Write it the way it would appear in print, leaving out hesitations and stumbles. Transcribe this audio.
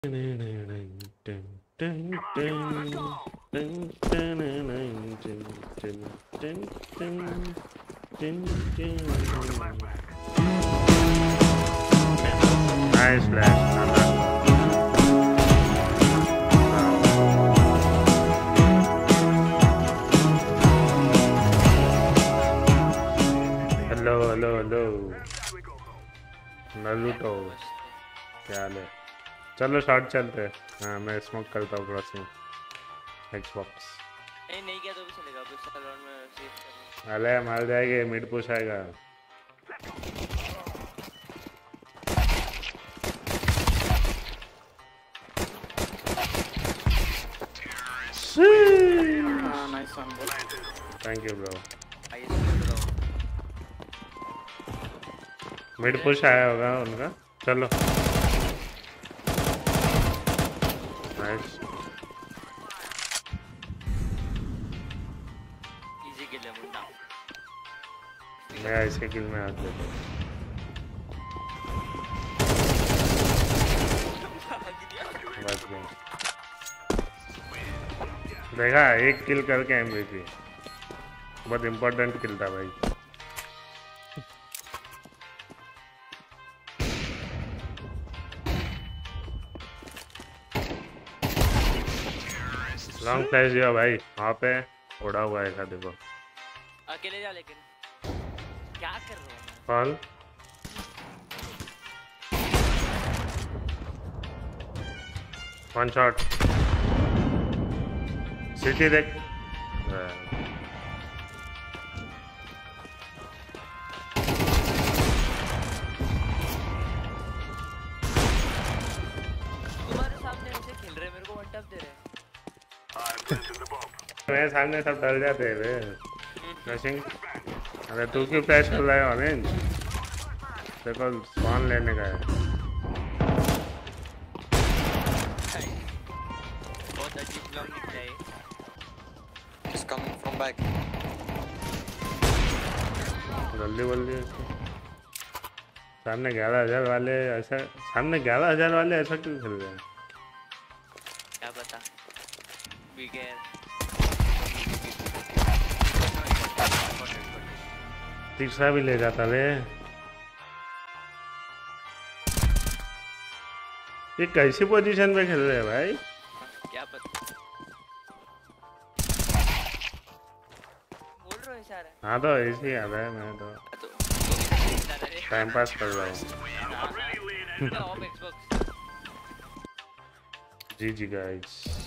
Nice flash. Hello hello hello Naruto क्या हाल है? चलो शॉर्ट चलते हैं। हाँ मैं स्मोक करता हूँ क्रॉसिंग एक्सबॉक्स। नहीं किया तो भी चलेगा, पिस्टल राउंड में सेव कर। अरे मार जाएंगे, मिड पुश आएगा। Nice one bro, thank you bro. आइए मिड पुश आया होगा उनका। चलो नाइस, इजी किल है मुन्ना। मैं ऐसे किल में हाथ देता हूँ। बच गए। देखा, एक किल करके एमवीपी। बहुत इम्पोर्टेंट किल था भाई। लॉन्ग फ्लैश दिया भाई, वहाँ पे उड़ा हुआ है। देखो अकेले जा, लेकिन क्या कर रहे हो? फॉल वन शॉट सिटी देख। तुम्हारे सामने ऐसे खेल रहे, मेरे को वन टैप दे रहे हैं। मेरे सामने सब डर जाते हैं वे। फ्लैशिंग। अरे तू क्यों फ्लैश कर रहा है ऑरेंज? देखो स्पॉन लेने का है। बहुत अजीब लॉन्ग निकला है। Is coming from back. जल्दी जल्दी सामने 11,000 वाले ऐसा, सामने 11,000 वाले ऐसा क्यों खेल रहे हैं? क्या पता। बिगेर तीसरा भी ले जाता वे। ये कैसी पोजीशन पे खेल रहे हैं भाई? क्या पता। बोल रहे हो सारा? हाँ तो ऐसे ही आता है, मैं तो टाइम पास कर रहा हूँ। Off Xbox. जी गाइस।